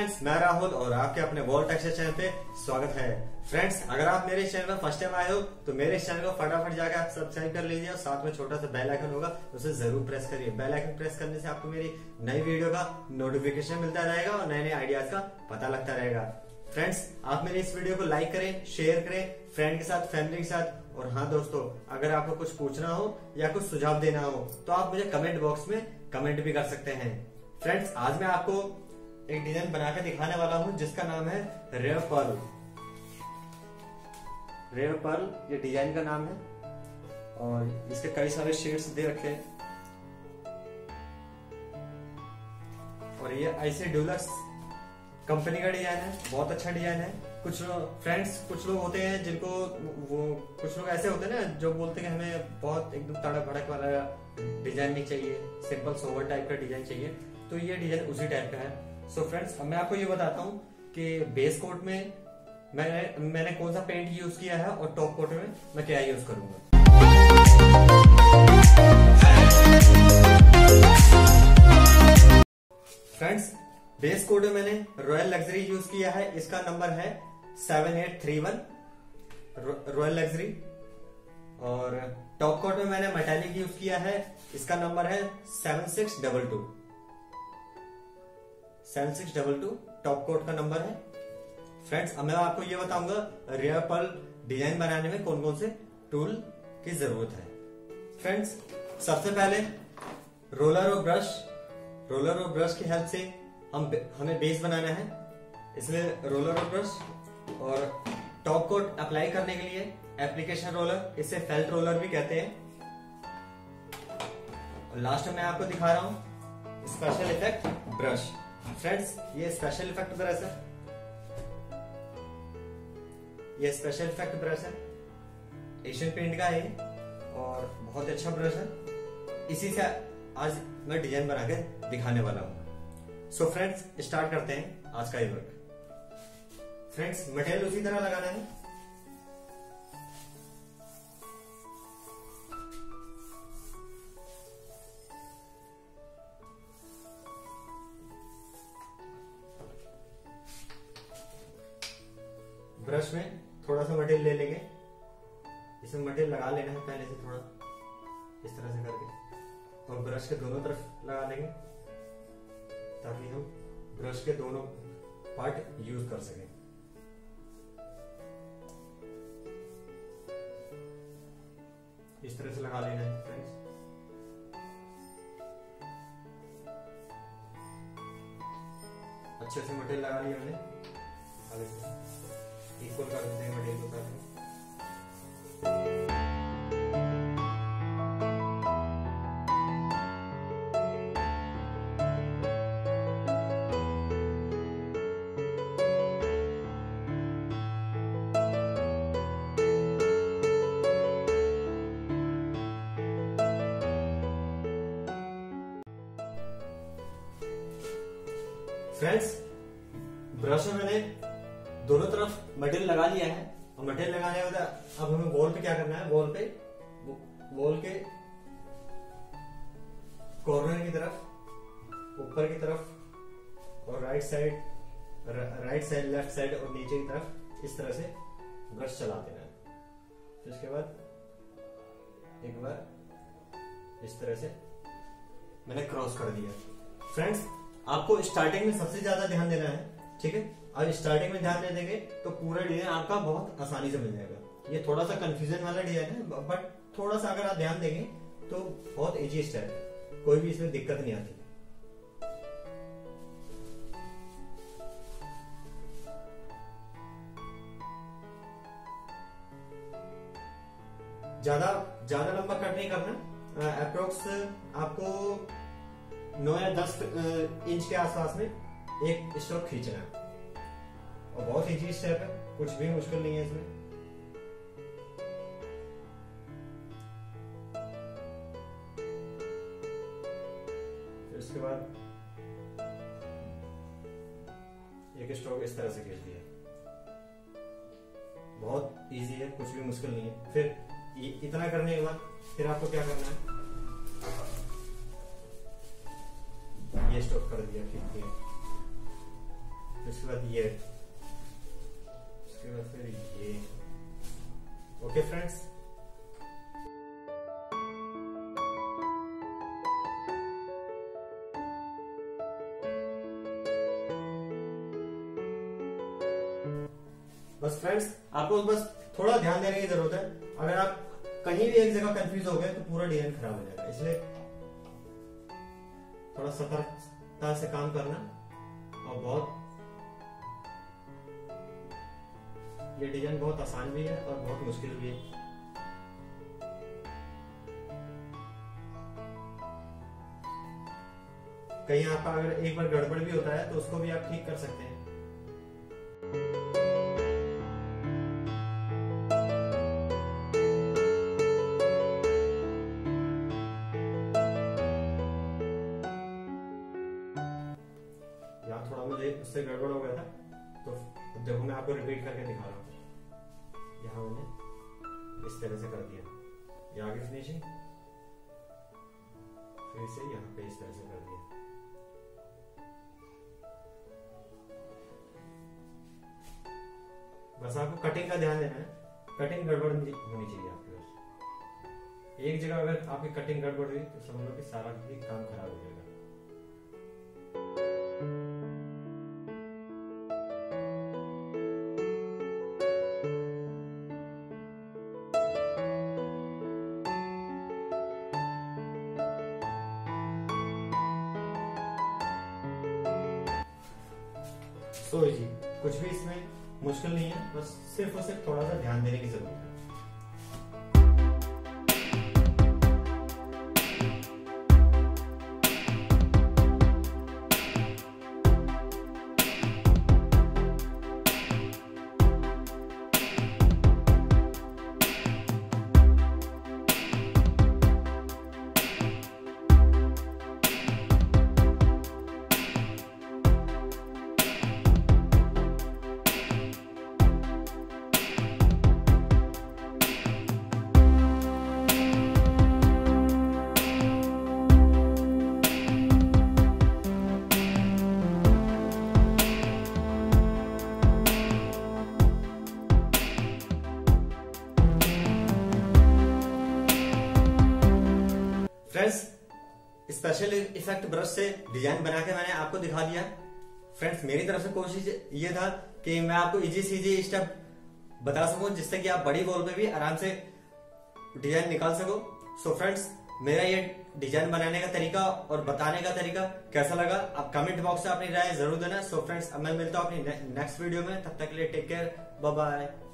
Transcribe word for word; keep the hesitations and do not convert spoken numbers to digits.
Friends, मैं राहुल और आपके अपने वॉल टेक्सचर चैनल पे स्वागत है। फ्रेंड्स, अगर आप मेरे इस चैनल पर फर्स्ट टाइम आए हो तो मेरे इस चैनल को फटाफट जाकर आप सब्सक्राइब कर लीजिए और साथ में छोटा सा बेल आइकन होगा तो उसे जरूर प्रेस करिए। बेल आइकन प्रेस करने से आपको मेरी नई वीडियो का नोटिफिकेशन मिलता रहेगा और नए नए आइडियाज का पता लगता रहेगा। फ्रेंड्स, आप मेरे इस वीडियो को लाइक करें, शेयर करें फ्रेंड के साथ, फैमिली के साथ। और हाँ दोस्तों, अगर आपको कुछ पूछना हो या कुछ सुझाव देना हो तो आप मुझे कमेंट बॉक्स में कमेंट भी कर सकते हैं। फ्रेंड्स, आज मैं आपको एक डिजाइन बनाकर दिखाने वाला हूं जिसका नाम है रेयर पर्ल। रेयर पर्ल ये डिजाइन का नाम है और इसके कई सारे शेड्स दे रखे हैं और ये ऐसे डुलक्स कंपनी का डिजाइन है। बहुत अच्छा डिजाइन है। कुछ फ्रेंड्स कुछ लोग होते हैं जिनको वो कुछ लोग ऐसे होते हैं ना जो बोलते हैं कि हमें बहुत एकदम तड़क भड़क वाला डिजाइन नहीं चाहिए, सिंपल सोवर टाइप का डिजाइन चाहिए। तो ये डिजाइन उसी टाइप का है। सो so फ्रेंड्स, अब मैं आपको ये बताता हूँ कि बेस कोट में मैंने मैंने कौन सा पेंट यूज किया है और टॉप कोट में मैं क्या यूज करूंगा। फ्रेंड्स, बेस कोट में मैंने रॉयल लग्जरी यूज किया है। इसका नंबर है seven eight three one royal luxury. और टॉप कोट में मैंने मेटालिक यूज किया है। इसका नंबर है seven six double two seven six double two top coat का नंबर है। फ्रेंड्स, अब मैं आपको ये बताऊंगा रेयर पर्ल डिजाइन बनाने में कौन कौन से टूल की जरूरत है। फ्रेंड्स, सबसे पहले रोलर और ब्रश रोलर और ब्रश की हेल्प से हम हमें बेस बनाना है। इसलिए रोलर और ब्रश और टॉप कोट अप्लाई करने के लिए एप्लीकेशन रोलर, इसे फेल्ट रोलर भी कहते हैं। और लास्ट में मैं आपको दिखा रहा हूं स्पेशल इफेक्ट ब्रश। फ्रेंड्स, ये स्पेशल इफेक्ट ब्रश है। ये स्पेशल इफेक्ट ब्रश है, एशियन पेंट का है और बहुत अच्छा ब्रश है। इसी से आज मैं डिजाइन बना के दिखाने वाला हूं। सो फ्रेंड्स, स्टार्ट करते हैं आज का ये वर्क। फ्रेंड्स, मटेरियल उसी तरह लगाना है। ब्रश में थोड़ा सा मटेरियल ले लेंगे। इसमें मटेरियल लगा लेना है पहले से थोड़ा इस तरह से करके और ब्रश के दोनों तरफ लगा लेंगे ताकि हम ब्रश के दोनों पार्ट यूज कर सकें। इस तरह से लगा लेना है फ्रेंड्स। अच्छे से मटेरियल लगा लिया मैंने। आगे से इक्वल कर देते हैं मटेरियल को साथ में। फ्रेंड्स, ब्रश में मैंने दोनों तरफ मटेरियल लगा लिया है और मटेरियल लगाने के बाद अब हमें वॉल पे क्या करना है। वॉल पे वॉल के कॉर्नर की तरफ, ऊपर की तरफ और right side right side left side और नीचे की तरफ इस तरह से ब्रश चला देना है। तो इसके बाद एक बार इस तरह से मैंने क्रॉस कर दिया। फ्रेंड्स, आपको स्टार्टिंग में सबसे ज्यादा ध्यान देना है, ठीक है। अब स्टार्टिंग में ध्यान दे देंगे तो पूरा डिजाइन आपका बहुत आसानी से मिल जाएगा। ये थोड़ा सा कंफ्यूजन वाला डिजाइन है बट थोड़ा सा अगर आप ध्यान देंगे तो बहुत इजी स्टेप है, कोई भी इसमें दिक्कत नहीं आती। ज्यादा ज्यादा लंबा कट नहीं करना। अप्रोक्स आपको नौ या दस इंच के आसपास में एक स्ट्रोक खींचना है और बहुत इजी स्टेप है, कुछ भी मुश्किल नहीं है इसमें। फिर उसके बाद एक स्ट्रोक इस तरह से खींच दिया। बहुत इजी है, कुछ भी मुश्किल नहीं है। फिर इतना करने के बाद फिर आपको क्या करना है, ये स्टॉप कर दिया, ठीक है। उसके बाद ये, उसके बाद फिर ये। ओके फ्रेंड्स, बस फ्रेंड्स आपको बस थोड़ा ध्यान देने की जरूरत है। अगर आप कहीं भी एक जगह कंफ्यूज हो गए तो पूरा डिजाइन खराब हो जाएगा, इसलिए थोड़ा सतर्कता से काम करना। और बहुत ये डिजाइन बहुत आसान भी है और बहुत मुश्किल भी है। कहीं आपका अगर एक बार गड़बड़ भी होता है तो उसको भी आप ठीक कर सकते हैं। यहाँ थोड़ा मुझे उससे गड़बड़ हो गया था, तो देखो मैं आपको रिपीट करके दिखा रहा हूँ। यहाँ मैंने इस तरह से कर दिया, ये आगे फिनिशिंग, फिर से यहाँ पे इस तरह से कर दिया। बस आपको कटिंग का ध्यान देना है, कटिंग गड़बड़ होनी चाहिए आपके पास। एक जगह अगर आपकी कटिंग गड़बड़ हुई तो समझ लो कि सारा भी काम खराब हो जाएगा। सो इजी, कुछ भी इसमें मुश्किल नहीं है, बस सिर्फ और सिर्फ थोड़ा सा ध्यान देने की जरूरत है। फ्रेंड्स, स्पेशल इफेक्ट ब्रश से डिजाइन बना के मैंने आपको दिखा दिया। फ्रेंड्स, मेरी तरफ से कोशिश ये था कि मैं आपको इजी से इजी स्टेप बता सकूं, जिससे कि आप बड़ी वॉल पे भी आराम से डिजाइन निकाल सको। सो फ्रेंड्स, मेरा ये डिजाइन बनाने का तरीका और बताने का तरीका कैसा लगा, आप कमेंट बॉक्स में अपनी राय जरूर देना। सो फ्रेंड्स, अब मैं मिलता हूं अपनी नेक्स्ट वीडियो में, तब तक के लिए टेक केयर, बाय बाय।